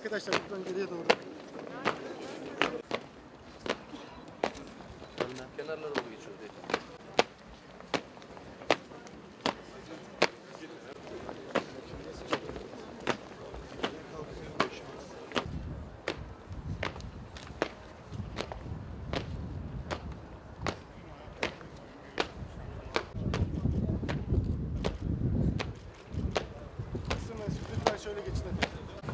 arkadaşlar buradan geriye doğru. Kenarlara doğru geçiyor. Lütfen şöyle geçin efendim.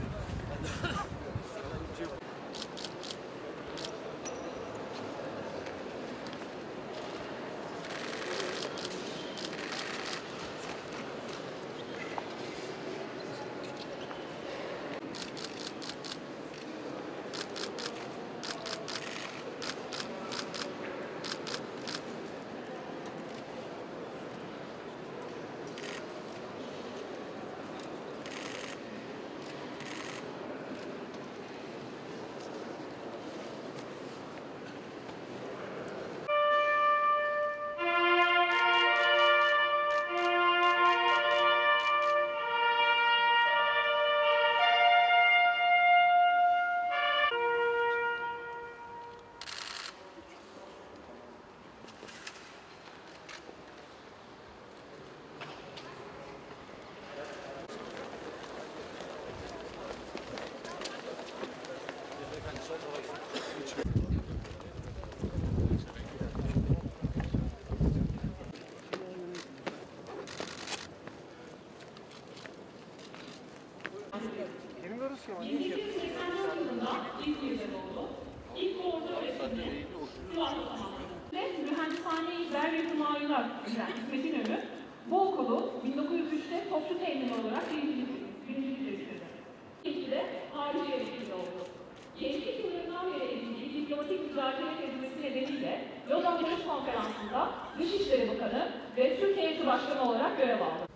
Mühendishane-i Zer ve Himayular hizmetin önü bu okulu 1903'te topçu temin olarak birincilik getirdi. İlk de harici eğitimde oldu. Gençlik yıllarından beri edindiği diplomatik müzakere tecrübesi nedeniyle Lozan Barış Konferansı'nda Dışişleri Bakanı ve Türk Heyeti Başkanı olarak görev aldı.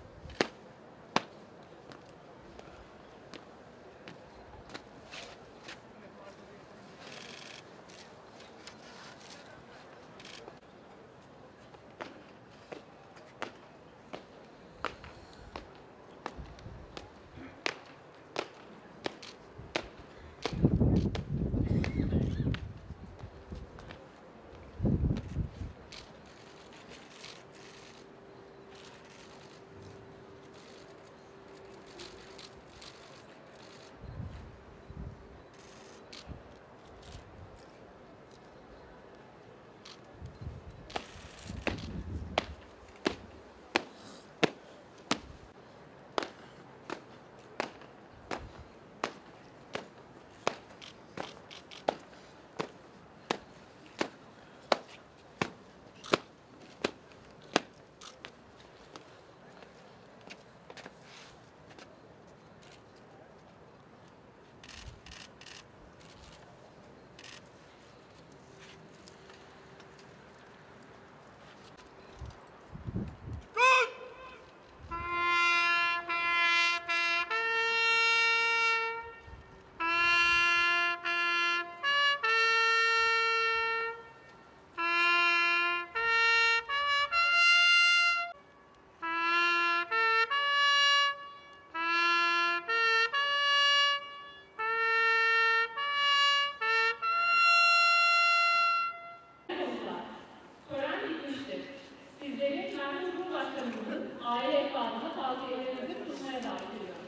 Aile ekranında tavsiyelerimizi sunmaya davet ediyoruz.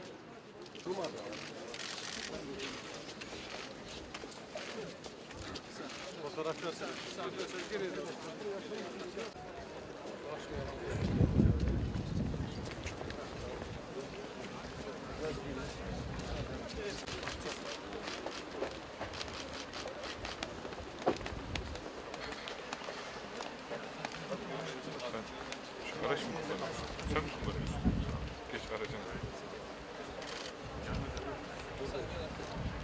Fotoğraf göster. Geriye doğru. Araç mı kullanıyorsun? Sen mi kullanıyorsun? Geç aracın.